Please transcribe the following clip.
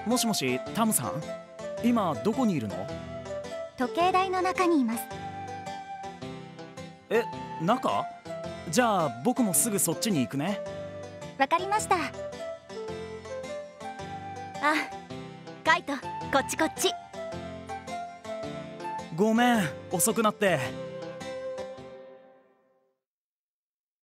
もしもし、タムさん、今どこにいるの？ 時計台の中にいます。 え、中？じゃあ僕もすぐそっちに行くね。 わかりました。あ、カイト、こっちこっち。 ごめん、遅くなって。